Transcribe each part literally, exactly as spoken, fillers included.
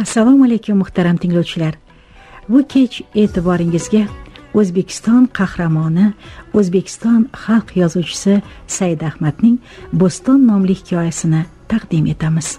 Assalomu alaykum muhtaram tinglovchilar. Bu kech e'tiboringizga O'zbekiston qahramoni, O'zbekiston xalq yozuvchisi Said Ahmadning Bo'ston nomli hikoyasini taqdim etamiz.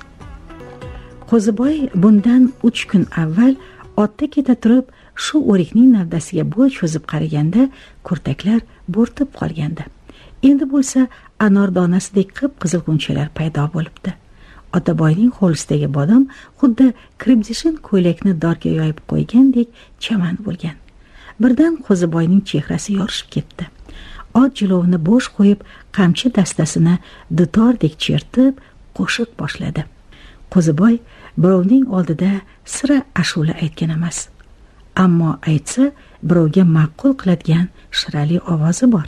Qo'ziboy bundan uch kun avval otda keta turib shu o'rikning navdasiga bo'y cho'zib qaraganda kurtaklar bo'rtib qolgandi. Endi bo'lsa anor donasidek qip-qizil g'unchalar paydo bo'libdi. Otaboyning hovlisidagi bodom xuddi kribdishin ko'ylakni dorga yoyib qo'ygandek chaman bo'lgan. Birdan Qo'ziboyning chehrasi yorishib ketdi. Ot jilovini bo'sh qo'yib, qamchi dastasini dutordek chertib qo'shiq boshladi. Qo'ziboy birovning oldida sira ashula aytgan emas, ammo aytsa birovga ma'qul qiladigan shirali ovozi bor.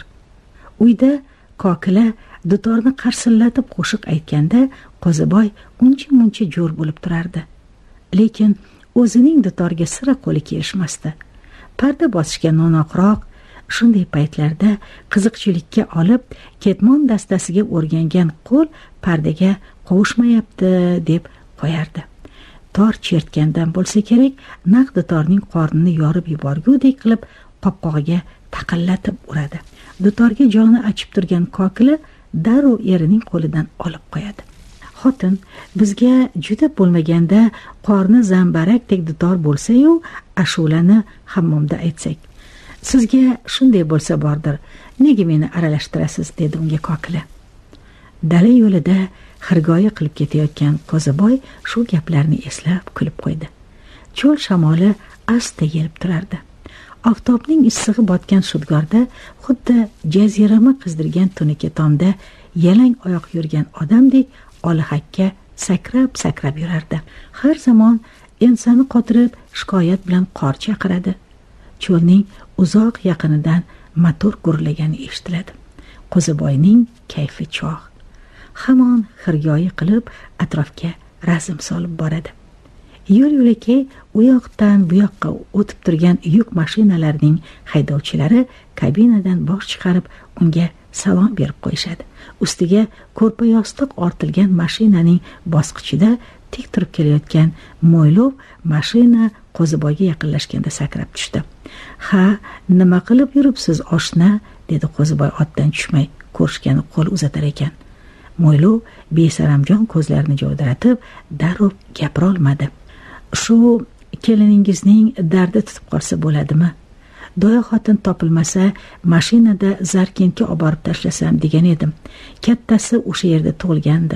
Uyda kokila dutorni qarsillatib qo'shiq aytganda Qo'ziboy uncha-muncha jo'r bo'lib turardi. Lekin o'zining dutorga sira qo'li kelishmasdi. Parda bosishga no'noqroq, shunday paytlarda qiziqchilikka olib, ketmon dastasiga o'rgangan qo'l pardaga qovushmayapti deb qo'yardi. Tor chertgandan bo'lsa kerak, naq dutorning qornini yorib yuborgudek qilib qopqog'iga taqillatib uradi. Dutorga joni achib turgan kokila darrov erining qo'lidan olib qo'yadi. Xotin bizga juda bo'lmaganda qorni zambarakdek dutor bo'lsa-yu, ashulani hammomda aytsak. Sizga shunday bo'lsa bordir, nega meni aralashtirasiz, dedi unga kokila. Dala yo'lida xirgoyi qilib ketayotgan Qo'ziboy shu gaplarni eslab kulib qo'ydi. Cho'l shamoli asta yelib turardi. Oftobning issig'i botgan shudgorda xuddi jazirama qizdirgan tunuka tomda yalang oyoq yurgan odamdek olihakka sakrab-sakrab yurardi. Har zamon ensani qotirib shikoyat bilan qor chaqiradi. Cho'lning uzoq yaqinidan motor gurlagani eshitiladi. Qo'ziboyning kayfi chog'. Hamon xirgoyi qilib atrofga razm solib boradi. Yo'l-yo'lakay u yoqdan bu yoqqa o'tib turgan yuk mashinalarining haydovchilari kabinadan bosh chiqarib unga salom berib qo'yishadi. Ustiga ko'rpa yostiq ortilgan mashinaning bosqichida tik turib kelayotgan Mo'ylov mashina Qo'ziboyga yaqinlashganda sakrab tushdi. "Ha, nima qilib yuribsiz, oshna?" dedi Qo'ziboy otdan tushmay ko'rishgani qo'l uzatar ekan. Mo'ylov besaramjon ko'zlarini jovdiratib darrov gapira olmadi. "Shu keliningizning dardi tutib qolsa bo'ladimi? Doya xotin topilmasa, mashinada Zarkentga olib borib tashlasam degan edim. Kattasi o'sha yerda tug'ilgandi."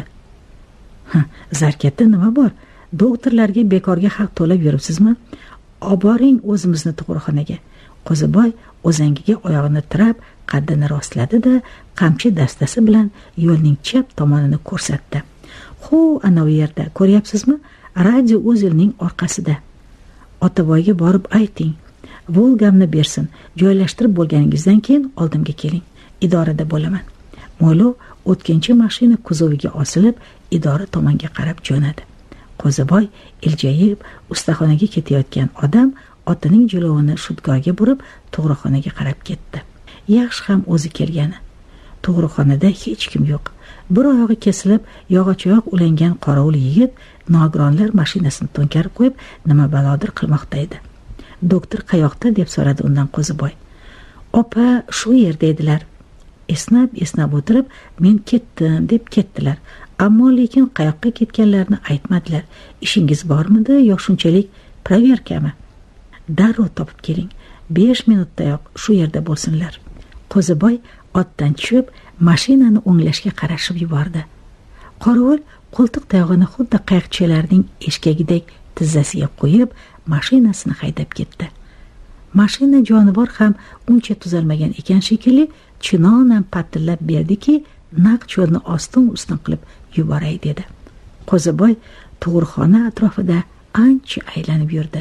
"Ha, Zarkentda nima bor? Doktorlarga bekorga haq to'lab yuribsizmi? Olib boring o'zimizni tug'ruqxonaga." Qo'ziboy o'zangiga oyog'ini tirab, qaddini rostladi-da, qamchi dastasi bilan yo'lning chap tomonini ko'rsatdi. "Ho, ana u yerda, ko'ryapsizmi? Radio O'zilning orqasida. Otaboyga borib ayting, Volgamni bersin. Joylashtirib bo'lganingizdan keyin oldimga keling. Idorada bo'laman." Mo'ylov o'tkinchi mashina kuzoviga osilib, idora tomonga qarab jo'nadi. Qo'ziboy iljayib ustaxonaga ketayotgan odam otining jilovini shudgorga burib tug'ruqxonaga qarab ketdi. Yaxshi ham o'zi kelgani. Tug'ruqxonada hech kim yo'q. Bir oyog'i kesilib, yog'och-oyoq ulangan qorovul yigit nogironlar mashinasini to'nkarib qo'yib, nima balodir qilmoqda edi. "Doktor qayoqda?" deb so'radi undan Qo'ziboy. "Opa, shu yerda edilar. Esnab-esnab o'tirib, men ketdim deb ketdilar. Ammo lekin qayoqqa ketganlarini aytmadilar. Ishingiz bormidi yo shunchalik proverkami? Darrov topib keling. besh minutdayoq shu yerda bo'lsinlar." Qo'ziboy otdan tushib, mashinani o'nglashga qarashib yubordi. Qorovul qo'ltiq tayog'ini xuddi qayiqchilarning eshkagidek tizzasiga qo'yib, mashinasini haydab ketdi. Mashina jonivor ham uncha tuzalmagan ekan shekilli, chinonan patillab berdiki, naq cho'lni ostin-ustin qilib yuboray dedi. Qo'ziboy tug'ruqxona atrofida ancha aylanib yurdi.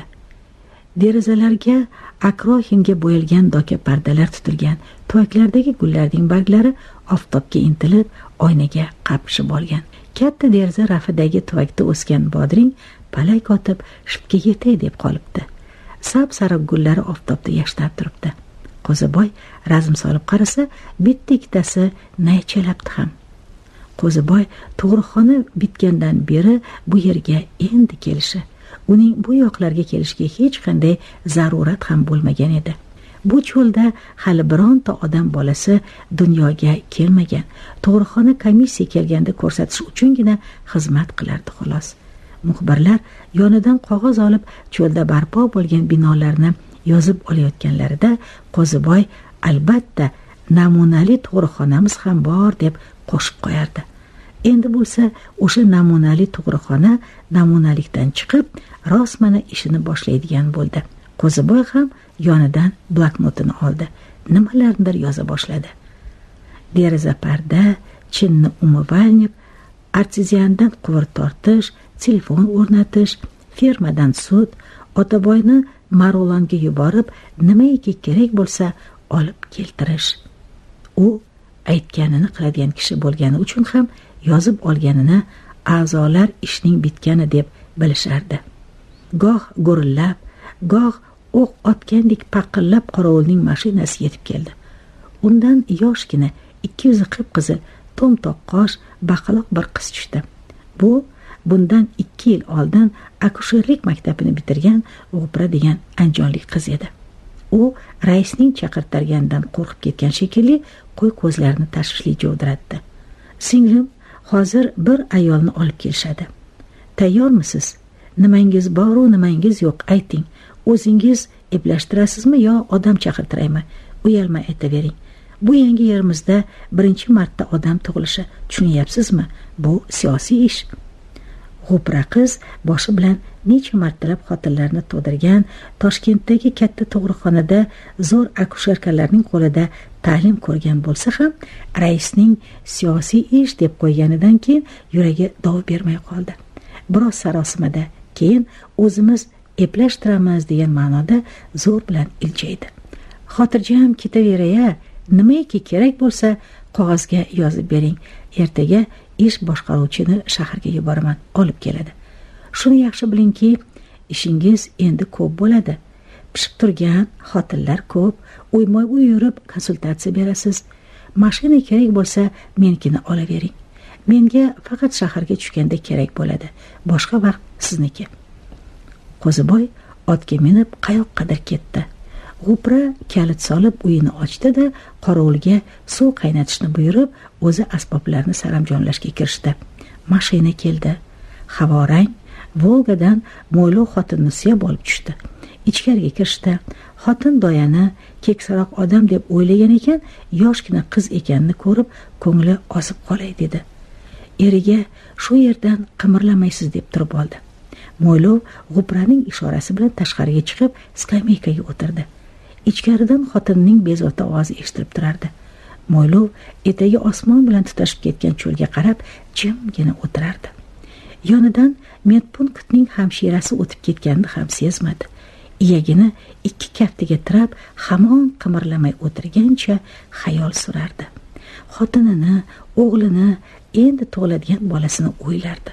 Derazalarga akrohimga bo'yalgan doka pardalar tutilgan, tuvaklardagi gullarning barglari oftobga intilib, oynaga qapishib olgan. Katta deraza rafidagi tuvakda o'sgan bodring palak otib shipga yetay deb qolibdi. Sap-sariq gullari oftobda yashnab turibdi. Qo'ziboy razm solib qarasa, bitta ikkitasi naychalabdi ham. Qo'ziboy tug'ruqxona bitgandan beri bu yerga endi kelishi, uning bu yoqlarga kelishiga hech qanday zarurat ham bo'lmagan edi. Bu cho'lda hali bironta odam bolasi dunyoga kelmagan. Tug'ruqxona komissiya kelganda ko'rsatish uchungina xizmat qilardi xolos. Muxbirlar yonidan qog'oz olib cho'lda barpo bo'lgan binolarni yozib olayotganlarida Qo'ziboy albatta namunali tug'ruqxonamiz ham bor deb qo'shib qo'yardi. Endi bo'lsa o'sha namunali tug'ruqxona namunalikdan chiqib rostmana ishini boshlaydigan bo'ldi. Qo'ziboy ham yonidan bloknotini oldi. Nimalarnidir yoza boshladi. Deraza parda, chinni umivalnik, arteziandan quvur tortish, telefon o'rnatish, fermadan sut, Otaboyni Marg'ilonga yuborib, nimaiki kerak bo'lsa olib keltirish. U aytganini qiladigan kishi bo'lgani uchun ham yozib olganini a'zolar ishning bitgani deb bilishardi. Goh gurillab, goh o'q otgandek paqillab qorovulning mashinasi yetib keldi. Undan yoshgina ikki yuzi qip-qizil, to'mtoq qosh, baqaloq bir qiz tushdi. Bu bundan ikki yil oldin akusherlik maktabini bitirgan G'upra degan anjonlik qiz edi. U raisning chaqirtirganidan qo'rqib ketgan shekilli qo'y ko'zlarini tashvishli jovdiratdi. Singlim, hozir bir ayolni olib kelishadi. Tayyormisiz? Nimangiz bor u, nimangiz yo'q, ayting. O'zingiz eplashtirasizmi yo odam chaqirtiraymi? Uyalmay aytavering. Bu yangi yerimizda birinchi marta odam tug'ilishi, tushunyapsizmi? Bu siyosiy ish. G'upra qiz boshi bilan necha martalab xotinlarni tug'dirgan Toshkentdagi katta tug'ruqxonada zo'r akusherkalarning qo'lida ta'lim ko'rgan bo'lsa ham, raisning siyosiy ish deb qo'yganidan keyin yuragi dov bermay qoldi. Biroz sarosimada keyin o'zimiz eplashtiramiz degan ma'noda zo'r bilan iljaydi. Xotirjam ketaveray-a, nimaiki kerak bo'lsa qog'ozga yozib bering. Ertaga ish boshqaruvchini shaharga yuboraman, olib keladi. Shuni yaxshi bilingki, ishingiz endi ko'p bo'ladi. Pishib turgan xotinlar ko'p, uyma-uy yurib konsultatsiya berasiz. Mashina kerak bo'lsa, menikini olavering. Menga faqat shaharga tushganda kerak bo'ladi. Boshqa vaqt sizniki. Qo'ziboy otga minib qayoqqadir ketdi. G'upra kalit solib uyini ochdi-da, qorovulga suv qaynatishni buyurib, o'zi asboblarni saramjonlashga kirishdi. Mashina keldi. Havorang Volgadan mo'ylov xotinni suyab olib tushdi. Ichkariga kirishdi. Xotin doyani keksaroq odam deb o'ylagan ekan, yoshgina qiz ekanini ko'rib, ko'ngli osib qolay dedi. Eriga shu yerdan qimirlamaysiz deb turib oldi. Mo'ylov G'upraning ishorasi bilan tashqariga chiqib, skameykaga o'tirdi. Ichkaridan xotinning bezovta ovozi eshitilib turardi. Mo'ylov etagi osmon bilan tutashib ketgan cho'lga qarab jimgina o'tirardi. Yonidan medpunktning hamshirasi o'tib ketganini ham sezmadi. Iyagini ikki kaftiga tirab, hamon qimirlamay o'tirgancha xayol surardi. Xotinini, o'g'lini, endi tug'iladigan bolasini o'ylardi.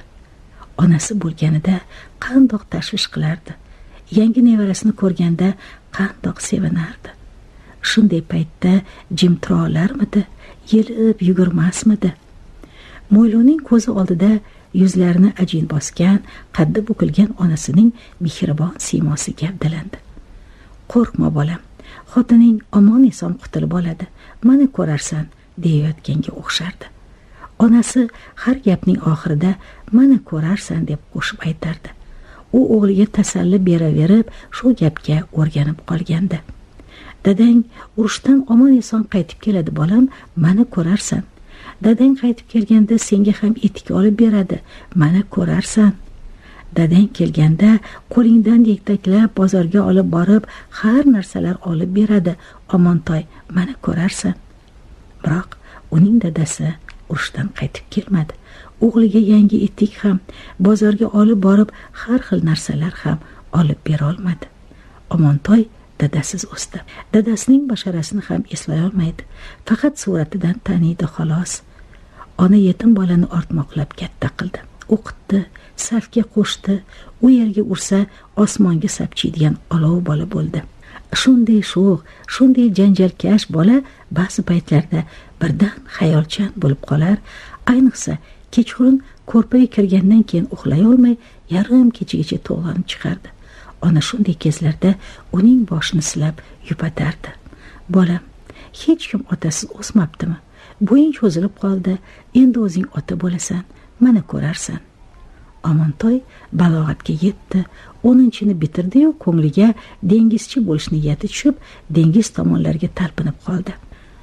Onasi bo'lganida qandoq tashvish qilardi. Yangi nevarasini ko'rganda qandoq sevinardi. Shunday paytda jim tura olarmidi, yelib yugurmasmidi? Mo'ylovning ko'zi oldida yuzlarini ajin bosgan, qaddi bukilgan onasining mehribon siymosi gavdalandi. Qo'rqma bolam, xotining omon eson qutulib oladi, mana ko'rarsan, deyayotganga o'xshardi. Onasi har gapning oxirida mana ko'rarsan deb qo'shib aytardi. U o'g'liga tasalli beraverib, shu gapga o'rganib qolgandi. Dadang urushdan omon eson qaytib keladi bolam, mana ko'rarsan. Dadang qaytib kelganda senga ham etik olib beradi, mana ko'rarsan. Dadang kelganda qo'lingdan yetaklab bozorga olib borib, har narsalar olib beradi, Omontoy, mana ko'rarsan. Biroq uning dadasi urushdan qaytib kelmadi. O'g'liga yangi etik ham, bozorga olib borib, har xil narsalar ham olib bera olmadi. Omontoy dadasiz o'sdi. Dadasining basharasini ham eslay olmaydi. Faqat suratidan taniydi xolos. Ona yetim bolani ortmoqlab katta qildi. O'qitdi, safga qo'shdi. U yerga ursa, osmonga sapchiydigan olov bola bo'ldi. Shunday sho'x, shunday janjalkash bola ba'zi paytlarda birdan xayolchan bo'lib qolar, ayniqsa kechqurun ko'rpaga kirgandan keyin uxlay olmay yarim kechagacha to'g'lanib chiqardi. Ona shunday kezlarda uning boshini silab yupatardi. Bolam, hech kim otasiz o'smabdimi? Bo'ying cho'zilib qoldi, endi o'zing ota bo'lasan, mana ko'rarsan. Amontoy balog'atga yetdi, o'ninchini bitirdi-yu, ko'ngliga dengizchi bo'lish niyati tushib, dengiz tomonlarga talpinib qoldi.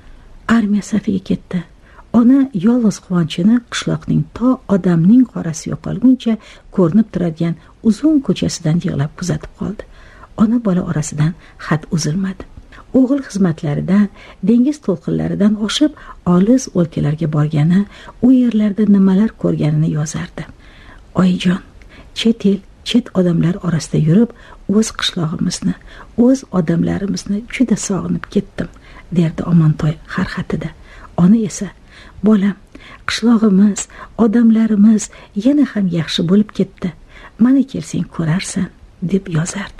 Armiya safiga ketdi. Ona yolg'iz quvonchini qishloqning to odamning qorasi yo'qolguncha ko'rinib turadigan uzun ko'chasidan yig'lab kuzatib qoldi. Ona bola orasidan xat uzilmadi. O'g'il xizmatlaridan, dengiz to'lqinlaridan oshib olis o'lkalarga borgani, u yerlarda nimalar ko'rganini yozardi. Oyijon, chet el, chet odamlar orasida yurib, o'z qishlog'imizni, o'z odamlarimizni juda sog'inib ketdim, derdi Amontoy har xatida. Ona esa, bolam, qishlog'imiz, odamlarimiz yana ham yaxshi bo'lib ketdi. Mana kelsang ko'rarsan, deb yozardi.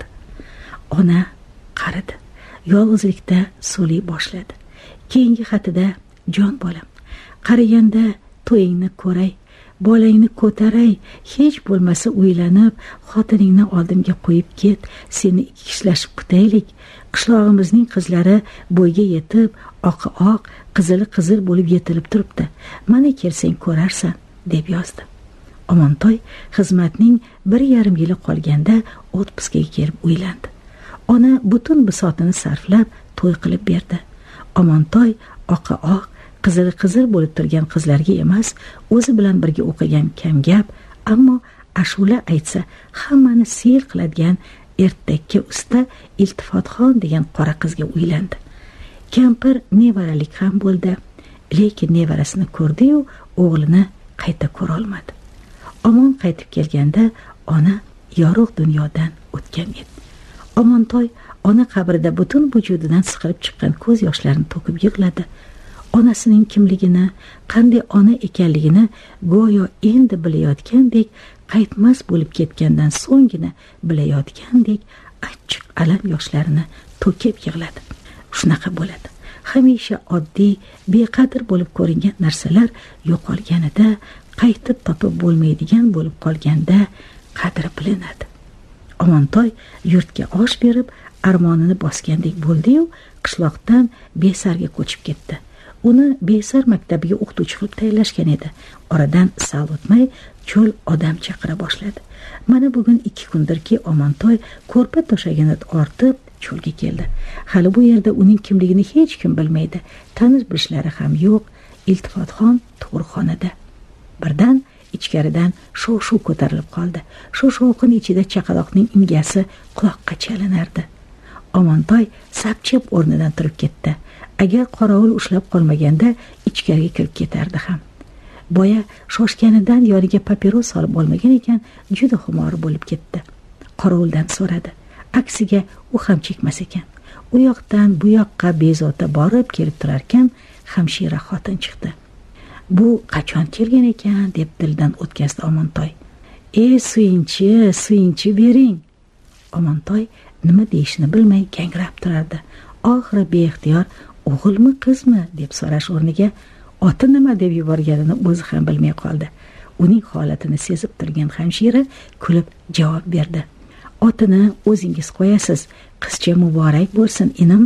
Ona qaridi. Yolg'izlikda so'liy boshladi. Keyingi xatida, jon bolam, qaraganda to'yingni ko'ray, bolangni ko'taray, hech bo'lmasa uylanib, xotiningni oldimga qo'yib ket, seni ikkilashib kutaylik. Qishlog'imizning qizlari bo'yga yetib, oqi oq, qizili qizil bo'lib yetilib turibdi. Mana kelsang ko'rarsan, deb yozdi. Amontoy xizmatning bir yarim yili qolganda otpuskaga kelib uylandi. Ona butun bisotini sarflab to'y qilib berdi. Amontoy oqi oq, qizili qizil bo'lib turgan qizlarga emas, o'zi bilan birga o'qigan kamgap, ammo ashula aytsa hammani sel qiladigan ertakka usta Iltifotxon degan qora qizga uylandi. Kampir nevaralik ham bo'ldi, lekin nevarasini ko'rdi-yu, o'g'lini qayta ko'ra olmadi. Omon qaytib kelganda ona yorug' dunyodan o'tgan edi. Amontoy ona qabrida butun vujudidan siqilib chiqqan ko'z yoshlarini to'kib yig'ladi. Onasining kimligini, qanday ona ekanligini go'yo endi bilayotgandek, qaytmas bo'lib ketgandan so'nggina bilayotgandek achchiq alam yoshlarini to'kib yig'ladi. Shunaqa bo'ladi. Hamisha oddiy, beqadr bo'lib ko'ringan narsalar yo'qolganida, qaytib topib bo'lmaydigan bo'lib qolganda qadri bilinadi. Amontoy yurtga osh berib, armonini bosgandek bo'ldi-yu, qishloqdan Besarga ko'chib ketdi. Uni Besar maktabiga o'qituvchi qilib tayinlashgan edi. Oradan sal o'tmay cho'l odam chaqira boshladi. Mana bugun ikki kundirki Amontoy ko'rpa to'shagini ortib cho'lga keldi. Hali bu yerda uning kimligini hech kim bilmaydi. Tanish bilishlari ham yo'q. Iltifotxon tug'ruqxonada. Birdan ichkaridan shuv-shuv ko'tarilib qoldi. Shu shovqin ichida chaqaloqning ingasi quloqqa chalinardi. Amontoy sapchib o'rnidan turib ketdi. Agar qorovul ushlab qolmaganda ichkariga kirib ketardi ham. Boya shoshganidan yoniga papiros olib olmagan ekan, juda xumori bo'lib ketdi. Qorovuldan so'radi. Aksiga u ham chekmas ekan. U yoqdan bu yoqqa bezovta borib kelib turar ekan, hamshira xotin chiqdi. Bu qachon kelgan ekan deb dildan o'tkazdi Amontoy. "Ey suyinchi, suyinchi bering." Amontoy nima deyishni bilmay gangrab turardi. Oxiri beixtiyor "O'g'ilmi, qizmi?" deb so'rash o'rniga oti nima deb yuborganini o'zi ham bilmay qoldi. Uning holatini sezib turgan hamshira kulib javob berdi. "Otini o'zingiz qo'yasiz. Qizcha muborak bo'lsin, inim."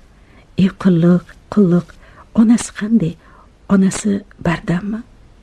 "Ey qulluq, qulluq, onasi qanday? Onasi bardammi?"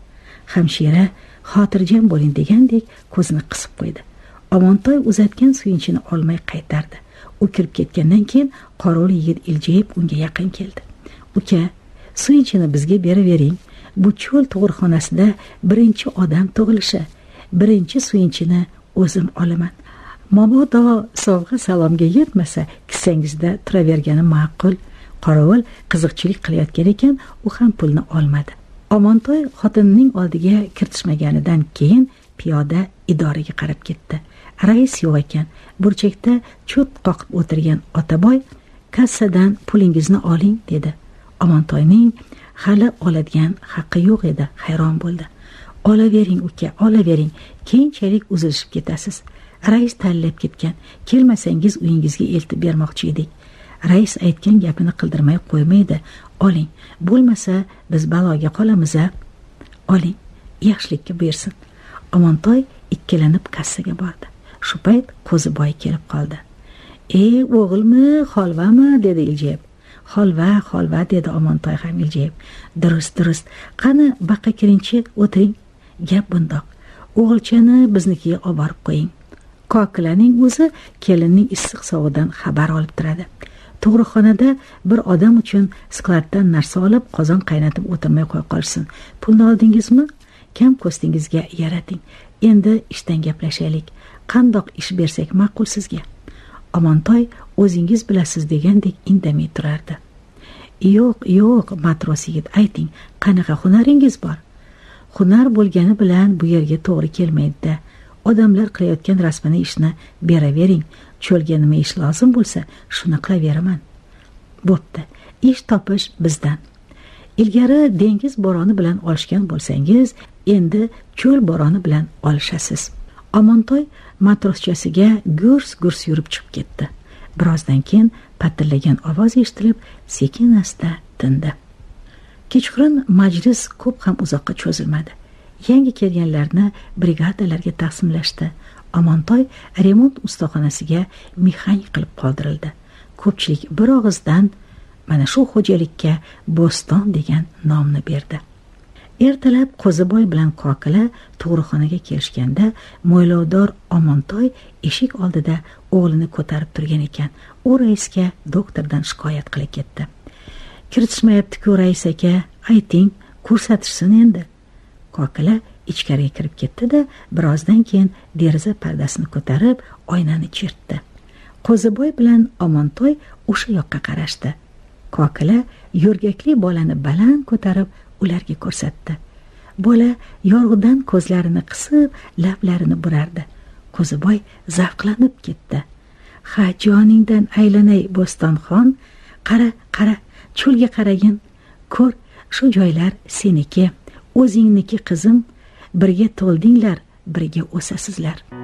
Hamshira xotirjam bo'ling degandek ko'zini qisib qo'ydi. Amontoy uzatgan suyunchini olmay qaytardi. U kirib ketgandan keyin qorovul yigit iljayib unga yaqin keldi. "Uka, suyunchini bizga beravering. Bu cho'l tug'ruqxonasida birinchi odam tug'ilishi. Birinchi suyunchini o'zim olaman. Mabodo sovg'a salomga yetmasa, kissangizda turavergani ma'qul." Qorovul qiziqchilik qilayotgan ekan, u ham pulni olmadi. Amontoy xotinining oldiga kiritishmaganidan keyin piyoda idoraga qarab ketdi. Rais yo'q ekan. Burchakda cho'p qoqib o'tirgan Otaboy kassadan pulingizni oling dedi. Amontoyning hali oladigan haqqi yo'q edi. Hayron bo'ldi. "Olavering uka, olavering. Keyinchalik uzilishib ketasiz. Rais tanlab ketgan. Kelmasangiz uyingizga eltib bermoqchi edik. Rais aytgan gapini qildirmay qo'ymaydi. Oling. Bo'lmasa biz baloga qolamiz-a. Oling. Yaxshilikka buyursin." Amontoy ikkilanib kassaga bordi. Shu payt Qo'ziboy kelib qoldi. "Ey, o'g'ilmi, holvami?" dedi iljayib. "Holva, holva" dedi Amontoy ham iljayib. "Durust, durust. Qani, baqa kiringchi, o'tiring. Gap bundoq. O'g'ilchani biznikiga olib borib qo'ying. Kokilaning o'zi kelinning issiq sovuqdan xabar olib turadi. Tug'ruqxonada bir odam uchun skladdan narsa olib, qozon qaynatib o'tirmay qo'y qolsin. Pulni oldingizmi? Kam ko'stingizga yarating. Endi ishdan gaplashaylik. Qandoq ish bersak ma'qul sizga?" Amontoy o'zingiz bilasiz degandek indamay turardi. "Yo'q, yo'q, matros yigit, ayting, qanaqa hunaringiz bor?" "Hunar bo'lgani bilan bu yerga to'g'ri kelmaydi-da. Odamlar qilayotgan rasmini ishni beravering. Cho'lga nima ish lozim bo'lsa, shuni qilaveraman." "Bo'pti, ish topish bizdan. Ilgari dengiz bo'roni bilan olishgan bo'lsangiz, endi cho'l bo'roni bilan olishasiz." Amontoy matroschasiga gurs-gurs yurib chiqib ketdi. Birozdan keyin patillagan ovoz eshitilib, sekin-asta tindi. Kechqurun majlis ko'p ham uzoqqa cho'zilmadi. Yangi kelganlarni brigadalarga taqsimlashdi. Amontoy remont ustaxonasiga mexanik qilib qoldirildi. Ko'pchilik bir og'izdan mana shu xo'jalikka Bo'ston degan nomni berdi. Ertalab Qo'ziboy bilan Kokila tug'ruqxonaga kelishganda, mo'ylovdor Amontoy eshik oldida o'g'lini ko'tarib turgan ekan. U raisga doktordan shikoyat qilib ketdi. "Kiritishmayapti-ku rais aka, ayting, ko'rsatishsin endi." Kokila ichkariga kirib ketdi-da, birozdan keyin deraza pardasini ko'tarib, oynani chertdi. Qo'ziboy bilan Amontoy o'sha yoqqa qarashdi. Kokila yo'rgakli bolani baland ko'tarib ularga ko'rsatdi. Bola yorug'dan ko'zlarini qisib, lablarini burardi. Qo'ziboy zavqlanib ketdi. "Ha, joningdan aylanay Bo'stonxon, qara, qara, cho'lga qaragin. Ko'r, shu joylar seniki, o'zingniki qizim. Birga to'ldinglar, birga o'sasizlar."